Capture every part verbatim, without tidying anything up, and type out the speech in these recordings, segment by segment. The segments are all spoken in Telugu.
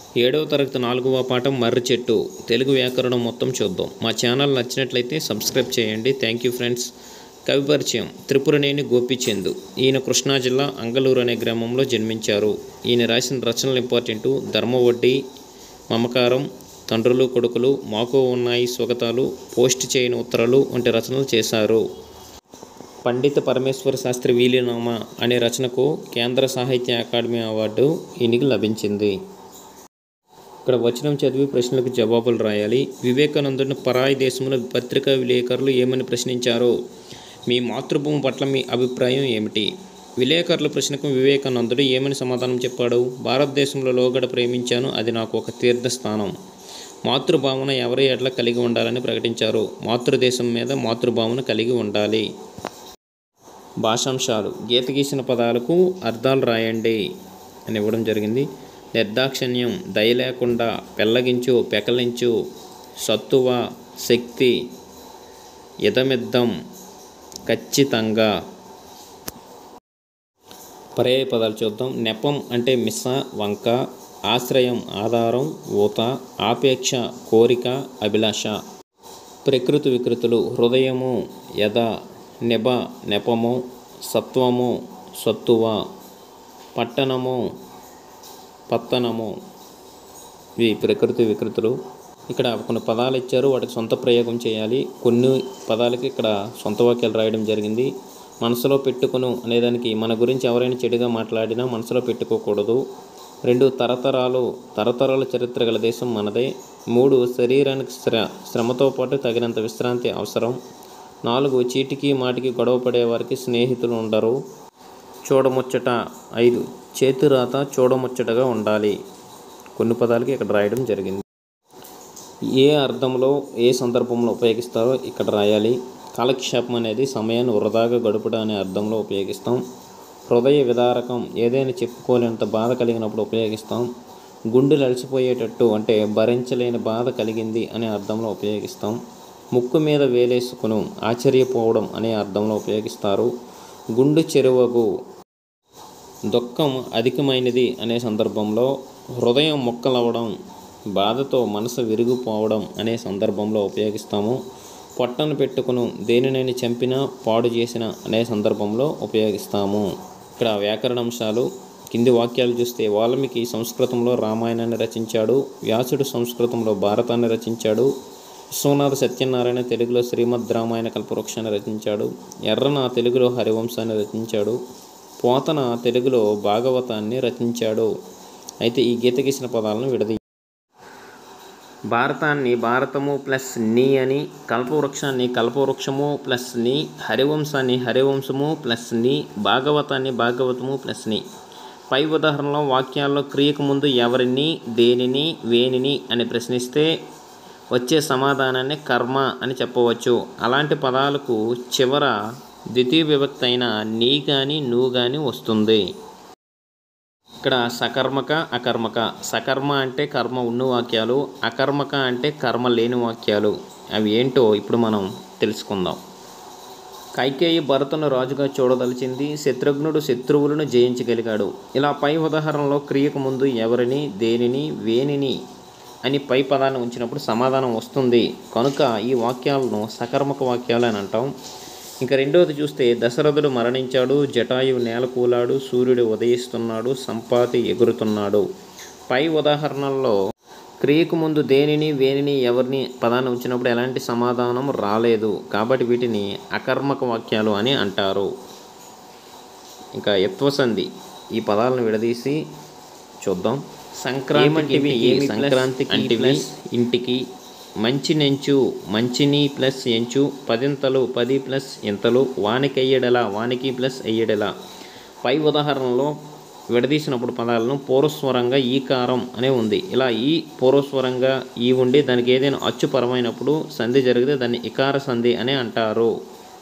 ఏడవ తరగతి నాలుగవ పాఠం మర్రి చెట్టు తెలుగు వ్యాకరణం మొత్తం చూద్దాం. మా ఛానల్ నచ్చినట్లయితే సబ్స్క్రైబ్ చేయండి. Thank you friends. కవి పరిచయం: త్రిపురనేని గోపీచంద్. ఈయన కృష్ణా జిల్లా అంగళూరు అనే గ్రామంలో జన్మించారు. ఈయన రాసిన రచనలు ఇంపార్టెంటు: ధర్మవడ్డీ, మమకారం, తండ్రులు కొడుకులు, మాకు ఉన్నాయి స్వాగతాలు, పోస్ట్ చేయని ఉత్తరాలు వంటి రచనలు చేశారు. పండిత పరమేశ్వర శాస్త్రి వీలునామా అనే రచనకు కేంద్ర సాహిత్య అకాడమీ అవార్డు ఈయనకి లభించింది. ఇక్కడ వచనం చదివి ప్రశ్నలకు జవాబులు రాయాలి. వివేకానందుని పరాయి దేశంలో పత్రికా విలేకరులు ఏమని ప్రశ్నించారు? మీ మాతృభూమి పట్ల మీ అభిప్రాయం ఏమిటి? విలేకరుల ప్రశ్నకు వివేకానందుడు ఏమని సమాధానం చెప్పాడు? భారతదేశంలో లోగడ ప్రేమించాను, అది నాకు ఒక తీర్థస్థానం. మాతృభావన ఎవరి ఎట్లా కలిగి ఉండాలని ప్రకటించారు? మాతృదేశం మీద మాతృభావన కలిగి ఉండాలి. భాషాంశాలు: గీత గీసిన పదాలకు అర్థాలు రాయండి అని ఇవ్వడం జరిగింది. నిర్దాక్షిణ్యం, దయ లేకుండా, పెళ్ళగించు, పెకలించు, సత్తువ, శక్తి, ఇదమిద్దం, ఖచ్చితంగా. పర్యాయ పదాలు చూద్దాం. నెపం అంటే మిస్స, వంక. ఆశ్రయం, ఆధారం, ఊత. ఆపేక్ష, కోరిక, అభిలాష. ప్రకృతి వికృతులు: హృదయము, యద, నిబ, నెపము, సత్వము, సత్తువ, పట్టణము, పత్తనము. ఇవి ప్రకృతి వికృతులు. ఇక్కడ కొన్ని పదాలు ఇచ్చారు, వాటికి సొంత ప్రయోగం చేయాలి. కొన్ని పదాలకి ఇక్కడ సొంత వాక్యాలు రాయడం జరిగింది. మనసులో పెట్టుకును అనేదానికి మన గురించి ఎవరైనా చెడుగా మాట్లాడినా మనసులో పెట్టుకోకూడదు. రెండు, తరతరాలు, తరతరాల చరిత్ర గల దేశం మనదే. మూడు, శరీరానికి శ్ర శ్రమతో పాటు తగినంత విశ్రాంతి అవసరం. నాలుగు, చీటికి మాటికి గొడవ పడే వారికి స్నేహితులు ఉండరు. చూడముచ్చట. ఐదు, చేతిరాత చూడముచ్చటగా ఉండాలి. కొన్ని పదాలకి ఇక్కడ రాయడం జరిగింది. ఏ అర్థంలో ఏ సందర్భంలో ఉపయోగిస్తారో ఇక్కడ రాయాలి. కాలక్షేపం అనేది సమయాన్ని వృధాగా గడుపుట అనే అర్థంలో ఉపయోగిస్తాం. హృదయ విదారకం, ఏదైనా చెప్పుకోలేనంత బాధ కలిగినప్పుడు ఉపయోగిస్తాం. గుండెలు అలసిపోయేటట్టు అంటే భరించలేని బాధ కలిగింది అనే అర్థంలో ఉపయోగిస్తాం. ముక్కు మీద వేలేసుకును, ఆశ్చర్యపోవడం అనే అర్థంలో ఉపయోగిస్తారు. గుండు చెరువగు, దుఃఖం అధికమైనది అనే సందర్భంలో. హృదయం మొక్కలవ్వడం, బాధతో మనసు విరిగిపోవడం అనే సందర్భంలో ఉపయోగిస్తాము. పొట్టను పెట్టుకును, దేనినైనా చంపినా పాడు చేసిన అనే సందర్భంలో ఉపయోగిస్తాము. ఇక్కడ వ్యాకరణాంశాలు. కింది వాక్యాలు చూస్తే: వాల్మీకి సంస్కృతంలో రామాయణాన్ని రచించాడు. వ్యాసుడు సంస్కృతంలో భారతాన్ని రచించాడు. విశ్వనాథ సత్యనారాయణ తెలుగులో శ్రీమద్ రామాయణ కల్పవృక్షాన్ని రచించాడు. ఎర్రన తెలుగులో హరివంశాన్ని రచించాడు. పోతన తెలుగులో భాగవతాన్ని రచించాడు. అయితే ఈ గీత గీసిన పదాలను విడది. భారతాన్ని భారతము ప్లస్ ని అని, కల్పవృక్షాన్ని కల్పవృక్షము ప్లస్ ని, హరివంశాన్ని హరివంశము ప్లస్ ని, భాగవతాన్ని భాగవతము ప్లస్ ని. పై ఉదాహరణలో వాక్యాల్లో క్రియకు ముందు ఎవరిని, దేనిని, వేనిని అని ప్రశ్నిస్తే వచ్చే సమాధానాన్ని కర్మ అని చెప్పవచ్చు. అలాంటి పదాలకు చివర ద్వితీయ విభక్తి అయిన నీ కానీ నువ్వు కానీ వస్తుంది. ఇక్కడ సకర్మక, అకర్మక. సకర్మ అంటే కర్మ ఉన్న వాక్యాలు, అకర్మక అంటే కర్మ లేని వాక్యాలు. అవి ఏంటో ఇప్పుడు మనం తెలుసుకుందాం. కైకేయి భరతును రాజుగా చూడదలిచింది. శత్రుఘ్నుడు శత్రువులను జయించగలిగాడు. ఇలా పై ఉదాహరణలో క్రియకు ముందు ఎవరిని, దేనిని, వేనిని అని పై పదాన్ని ఉంచినప్పుడు సమాధానం వస్తుంది. కనుక ఈ వాక్యాలను సకర్మక వాక్యాలు అని అంటాం. ఇంకా రెండవది చూస్తే: దశరథుడు మరణించాడు, జటాయువు నేలకూలాడు, సూర్యుడు ఉదయిస్తున్నాడు, సంపాతి ఎగురుతున్నాడు. పై ఉదాహరణల్లో క్రియకు ముందు దేనిని, వేనిని, ఎవరిని పదాన్ని ఉంచినప్పుడు ఎలాంటి సమాధానం రాలేదు. కాబట్టి వీటిని అకర్మక వాక్యాలు అని అంటారు. ఇంకా యత్వసంధి. ఈ పదాలను విడదీసి చూద్దాం. సంక్రాంతికి, సంక్రాంతికి ప్లస్ ఇంటికి. మంచి నెంచు, మంచిని ప్లస్ ఎంచు. పదింతలు, పది ప్లస్ ఇంతలు. వానికి అయ్యడలా, వానికి ప్లస్ అయ్యడలా. పై ఉదాహరణలో విడదీసినప్పుడు పదాలను పూర్వస్వరంగా ఈకారం అనే ఉంది. ఇలా ఈ పూర్వస్వరంగా ఈ ఉండి దానికి ఏదైనా అచ్చుపరమైనప్పుడు సంధి జరిగితే దాన్ని ఇకార సంధి అనే అంటారు.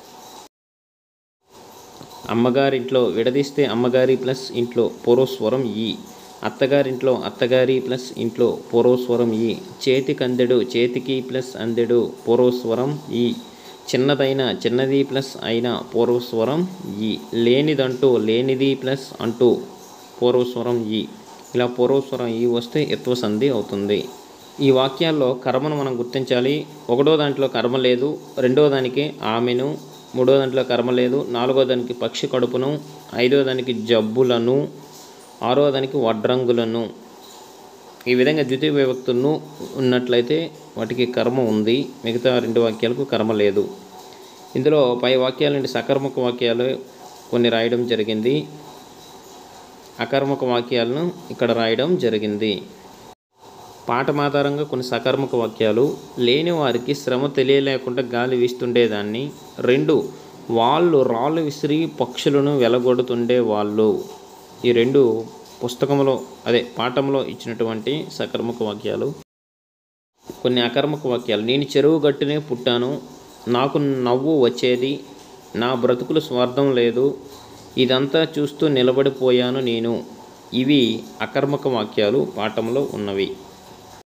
అమ్మగారింట్లో విడదీస్తే అమ్మగారి ప్లస్ ఇంట్లో పూర్వస్వరం ఈ. అత్తగారింట్లో అత్తగారి ప్లస్ ఇంట్లో పూర్వస్వరం ఈ. చేతికి అందెడు, చేతికి ప్లస్ అందెడు పూర్వస్వరం ఈ. చిన్నదైన, చిన్నది ప్లస్ అయిన పూర్వస్వరం ఈ. లేనిదంటూ, లేనిది ప్లస్ అంటూ పూర్వస్వరం ఈ. ఇలా పూర్వస్వరం ఈ వస్తే యత్వ సంధి అవుతుంది. ఈ వాక్యాల్లో కర్మను మనం గుర్తించాలి. ఒకటో దాంట్లో కర్మ లేదు, రెండో దానికి ఆమెను, మూడో దాంట్లో కర్మ లేదు, నాలుగో దానికి పక్షి కడుపును, ఐదో దానికి జబ్బులను, ఆరో దానికి వడ్రంగులను. ఈ విధంగా ద్వితీయ విభక్తులను ఉన్నట్లయితే వాటికి కర్మ ఉంది, మిగతా రెండు వాక్యాలకు కర్మ లేదు. ఇందులో పై వాక్యాల నుండి సకర్మక వాక్యాలు కొన్ని రాయడం జరిగింది, అకర్మక వాక్యాలను ఇక్కడ రాయడం జరిగింది. పాఠం ఆధారంగా కొన్ని సకర్మక వాక్యాలు. లేని వారికి శ్రమ తెలియలేకుండా గాలి వీస్తుండేదాన్ని. రెండు, వాళ్ళు రాళ్ళు విసిరి పక్షులను వెలగొడుతుండే వాళ్ళు. ఈ రెండు పుస్తకంలో అదే పాఠంలో ఇచ్చినటువంటి సకర్మక వాక్యాలు. కొన్ని అకర్మక వాక్యాలు. నేను చెరువు గట్టునే పుట్టాను, నాకు నవ్వు వచ్చేది, నా బ్రతుకులు స్వార్థం లేదు, ఇదంతా చూస్తూ నిలబడిపోయాను నేను. ఇవి అకర్మక వాక్యాలు పాఠంలో ఉన్నవి.